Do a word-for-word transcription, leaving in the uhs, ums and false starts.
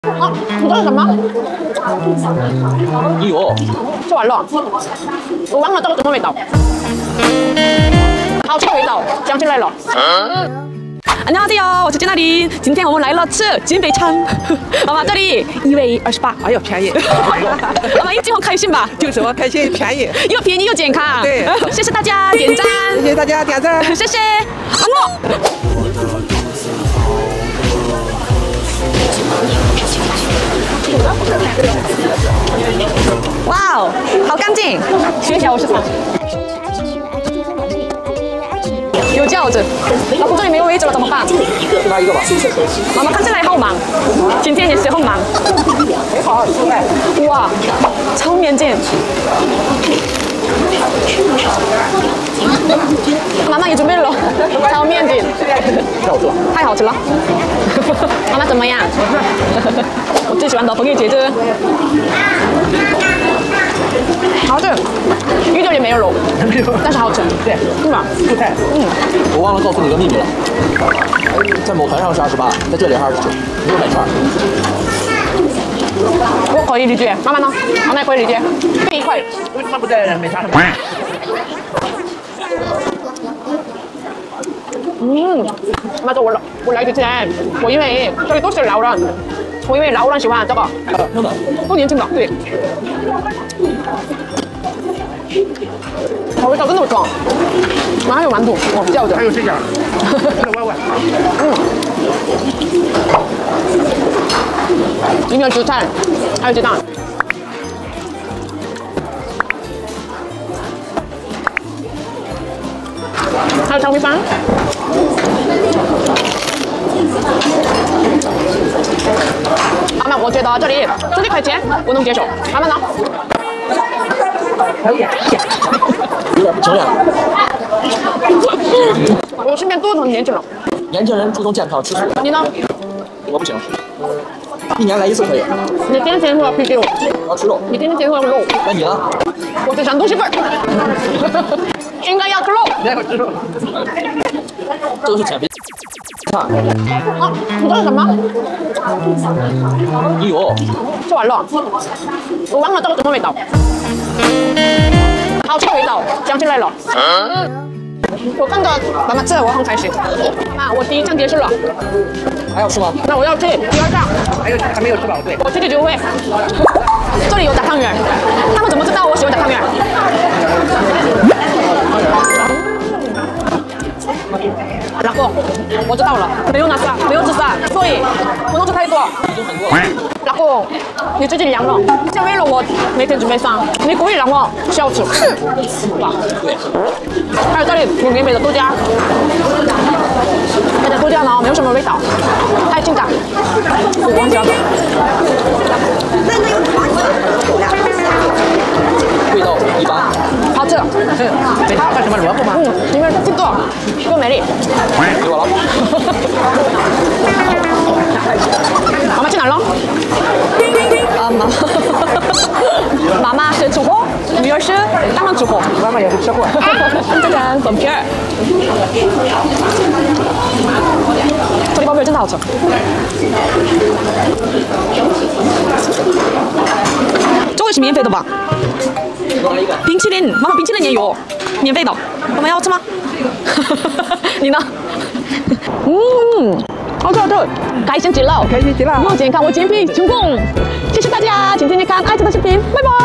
啊，你这是什么？ 哎呦， 吃完了，我忘了这个什么味道，好吃的味道，想起来了。안녕하세요，我是金大林。今天我们来了吃金北餐。妈妈，这里一位二十八， 哎呦，便宜！ 妈妈一定很开心吧？ 就什么开心便宜， 又便宜又健康。 对， 谢谢大家点赞， 谢谢大家点赞， 谢谢。阿莫。哇哦，好干净！学小市场。有轿子，老公这里没有位置了，怎么办？ 拿一个吧。 妈妈看起来好忙，今天也是很忙。 好， 哇，超面筋。妈妈也准备了超面筋，太好吃了。妈妈怎么样？我最喜欢的枫叶茄子，好吃，一点也没有肉，但是好吃， 对， 对吧？ 蔬菜， 嗯。 我忘了告诉你个秘密了，在某团上是二十八，在这里是二十九，没有买券。 我可以理解，妈妈呢？妈妈也可以理解，这一块为什么不在美团上？ 嗯，妈说我我来之前，我因为这里都是老人，我因为老人喜欢这个， 真的， 都年轻的，对。它味道真的不错，然后还有馒头，哦，饺子， 还有这家，歪歪。 嗯，里面有蔬菜，还有鸡蛋。还有炒米饭。妈妈，我觉得这里十几块钱我能接受。妈妈呢？ 有点不清凉。 我身边都很年轻人。 年轻人注重健康，吃素。 你呢？ 我不行，一年来一次可以。 你天天喝啤酒。 我要吃肉。 你天天喝肉。 那你呢？ 我是山东媳妇儿，应该要吃肉。 你要吃肉。 这个是减肥。 啊，你这是什么？ 哎呦， 吃完了，我忘了这个什么味道，好吃的味道，想起来了。我看着妈妈吃，我很开心。妈，我第一站结束了， 还要吃吗？ 那我要吃第二站。 还有还没有吃饱，对。 我自己就会。这里有炸汤圆，他们怎么知道我喜欢炸汤圆？老公，我知道了，没有拿下，没有自杀，所以不能吃太多。 已经很多了。 老公，你最近凉了，先为了我每天准备上，你故意让我小吃。哇， 对。 还有这里有免费的豆浆，这家豆浆呢没有什么味道，太清淡，我忘记了。 味道一般。 好吃。 这它换什么萝卜吗？ 嗯，里面这个又美丽。 给我了。 妈妈去哪了？啊妈，妈妈是吃货，女儿是当然吃货， 妈妈也是吃货。 这个粉皮儿，这里包皮儿真的好吃。这个是免费的吧？冰淇淋，妈妈冰淇淋也有，免费的，妈妈要吃吗？你呢？嗯，好吃好吃，开心极了， 开心极了， 又健康，我减肥成功。谢谢大家，今天你看爱吃的视频，拜拜。